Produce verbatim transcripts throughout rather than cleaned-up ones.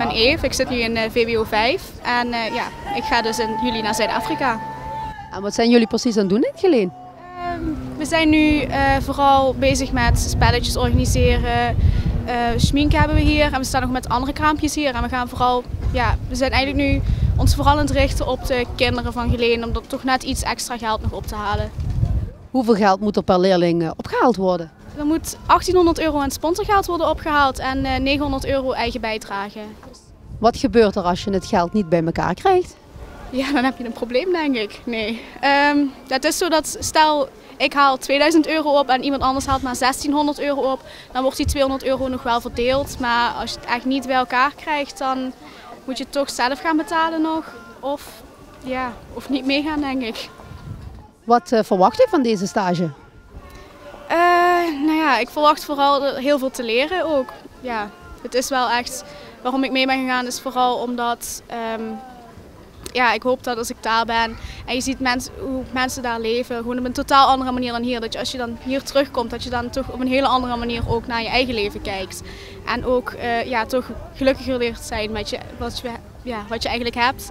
ben Eve, ik zit nu in uh, V W O vijf en uh, ja, ik ga dus in juli naar Zuid-Afrika. En wat zijn jullie precies aan het doen in Geleen? Uh, we zijn nu uh, vooral bezig met spelletjes organiseren, uh, schminken hebben we hier en we staan nog met andere kraampjes hier. En we gaan vooral, ja, we zijn eigenlijk nu ons vooral aan het richten op de kinderen van Geleen om er toch net iets extra geld nog op te halen. Hoeveel geld moet er per leerling opgehaald worden? Er moet achttienhonderd euro aan sponsorgeld worden opgehaald en uh, negenhonderd euro eigen bijdrage. Wat gebeurt er als je het geld niet bij elkaar krijgt? Ja, dan heb je een probleem, denk ik. Nee. Um, het is zo dat, stel ik haal tweeduizend euro op en iemand anders haalt maar zestienhonderd euro op, dan wordt die tweehonderd euro nog wel verdeeld. Maar als je het echt niet bij elkaar krijgt, dan moet je het toch zelf gaan betalen nog. Of, ja, of niet meegaan, denk ik. Wat uh, verwacht u van deze stage? Uh, nou ja, ik verwacht vooral heel veel te leren ook. Ja, het is wel echt, waarom ik mee ben gegaan is vooral omdat um, ja, ik hoop dat als ik daar ben en je ziet mens, hoe mensen daar leven, gewoon op een totaal andere manier dan hier. Dat je als je dan hier terugkomt, dat je dan toch op een hele andere manier ook naar je eigen leven kijkt. En ook uh, ja, toch gelukkiger leert zijn met je, wat, je, ja, wat je eigenlijk hebt.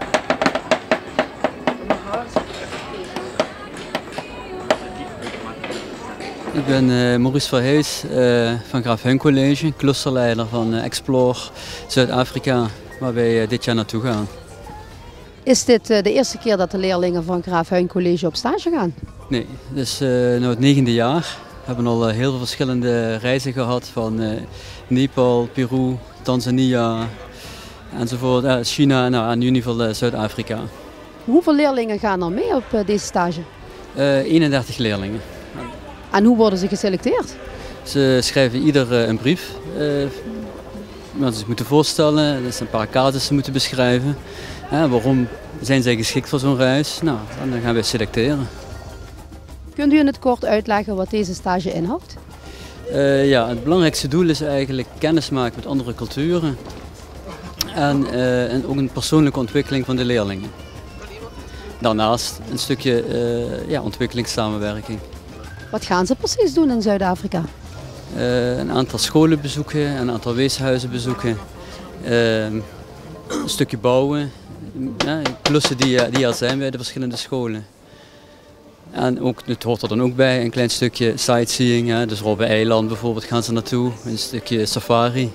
Ik ben uh, Maurice Verhees uh, van Graaf Huyn College, clusterleider van uh, Explore Zuid-Afrika, waar wij uh, dit jaar naartoe gaan. Is dit uh, de eerste keer dat de leerlingen van Graaf Huyn College op stage gaan? Nee, dit is uh, nou het negende jaar. We hebben al uh, heel veel verschillende reizen gehad van uh, Nepal, Peru, Tanzania enzovoort, uh, China nou, en in ieder geval uh, Zuid-Afrika. Hoeveel leerlingen gaan er mee op uh, deze stage? Uh, eenendertig leerlingen. En hoe worden ze geselecteerd? Ze schrijven ieder uh, een brief. Uh, wat ze zich moeten voorstellen, dat ze een paar casussen moeten beschrijven. Uh, waarom zijn zij geschikt voor zo'n reis? Nou, dan gaan wij selecteren. Kunt u in het kort uitleggen wat deze stage inhoudt? Uh, ja, het belangrijkste doel is eigenlijk kennis maken met andere culturen. En, uh, en ook een persoonlijke ontwikkeling van de leerlingen. Daarnaast een stukje uh, ja, ontwikkelingssamenwerking. Wat gaan ze precies doen in Zuid-Afrika? Uh, een aantal scholen bezoeken, een aantal weeshuizen bezoeken, uh, een stukje bouwen, ja, klussen die, die er zijn bij de verschillende scholen. En ook, het hoort er dan ook bij, een klein stukje sightseeing, ja, dus Robben-eiland bijvoorbeeld gaan ze naartoe, een stukje safari.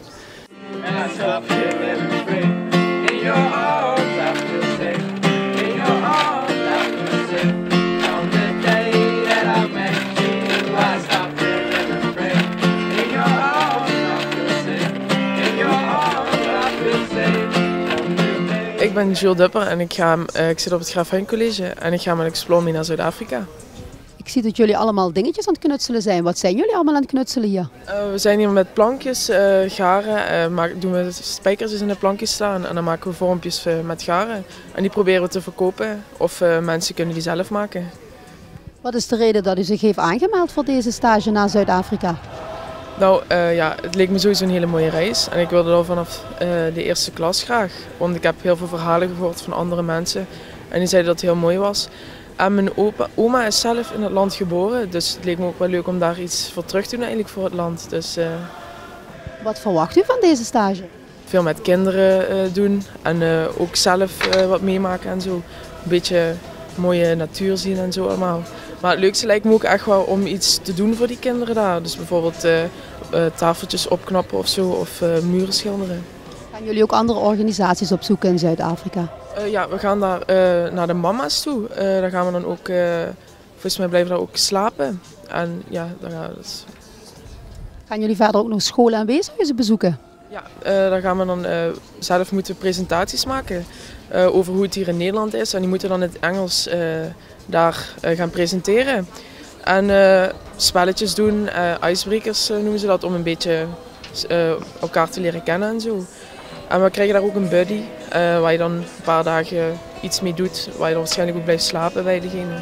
Ik ben Jules Dupper en ik, ga, uh, ik zit op het Graaf Huyn College en ik ga met Explore mee naar Zuid-Afrika. Ik zie dat jullie allemaal dingetjes aan het knutselen zijn. Wat zijn jullie allemaal aan het knutselen hier? Uh, we zijn hier met plankjes, uh, garen, uh, maak, doen we spijkertjes in de plankjes staan en dan maken we vormpjes uh, met garen. En die proberen we te verkopen of uh, mensen kunnen die zelf maken. Wat is de reden dat u zich heeft aangemeld voor deze stage naar Zuid-Afrika? Nou uh, ja, het leek me sowieso een hele mooie reis en ik wilde al vanaf uh, de eerste klas graag. Want ik heb heel veel verhalen gehoord van andere mensen en die zeiden dat het heel mooi was. En mijn opa, oma is zelf in het land geboren, dus het leek me ook wel leuk om daar iets voor terug te doen eigenlijk voor het land. Dus, uh, wat verwacht u van deze stage? Veel met kinderen uh, doen en uh, ook zelf uh, wat meemaken en zo. Een beetje mooie natuur zien en zo allemaal. Maar het leukste lijkt me ook echt wel om iets te doen voor die kinderen daar. Dus bijvoorbeeld uh, uh, tafeltjes opknappen of zo, of uh, muren schilderen. Gaan jullie ook andere organisaties opzoeken in Zuid-Afrika? Uh, ja, we gaan daar uh, naar de mama's toe. Uh, daar gaan we dan ook, uh, volgens mij blijven we daar ook slapen. En ja, daar gaan we dus... Gaan jullie verder ook nog scholen en weeshuizen bezoeken? Ja, uh, daar gaan we dan uh, zelf moeten presentaties maken uh, over hoe het hier in Nederland is. En die moeten dan in het Engels uh, daar uh, gaan presenteren. En uh, spelletjes doen, uh, icebreakers uh, noemen ze dat, om een beetje uh, elkaar te leren kennen en zo. En we krijgen daar ook een buddy, uh, waar je dan een paar dagen iets mee doet, waar je dan waarschijnlijk ook blijft slapen bij degene.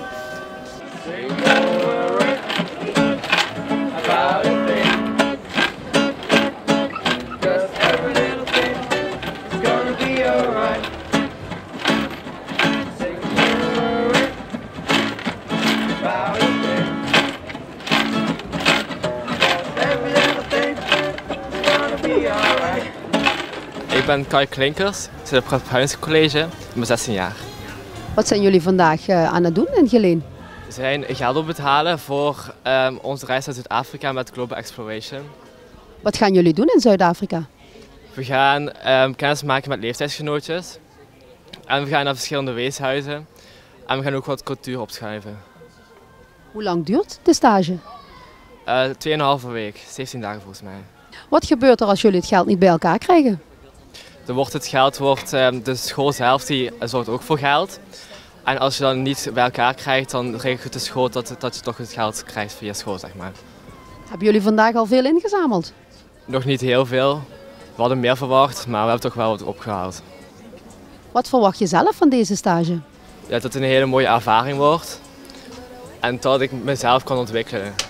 ik ben Kai Klinkers, ik zit op het Huijns College, ik ben zestien jaar. Wat zijn jullie vandaag uh, aan het doen in Geleen? We zijn geld op het halen voor um, onze reis naar Zuid-Afrika met Global Exploration. Wat gaan jullie doen in Zuid-Afrika? We gaan um, kennis maken met leeftijdsgenootjes. En we gaan naar verschillende weeshuizen. En we gaan ook wat cultuur opschuiven. Hoe lang duurt de stage? Uh, Tweeënhalve week, zeventien dagen volgens mij. Wat gebeurt er als jullie het geld niet bij elkaar krijgen? Er wordt het geld, wordt, um, de school zelf die zorgt ook voor geld. En als je dan niet bij elkaar krijgt, dan regelt de school dat, dat je toch het geld krijgt via school, zeg maar. Hebben jullie vandaag al veel ingezameld? Nog niet heel veel. We hadden meer verwacht, maar we hebben toch wel wat opgehaald. Wat verwacht je zelf van deze stage? Ja, dat het een hele mooie ervaring wordt. En dat ik mezelf kan ontwikkelen.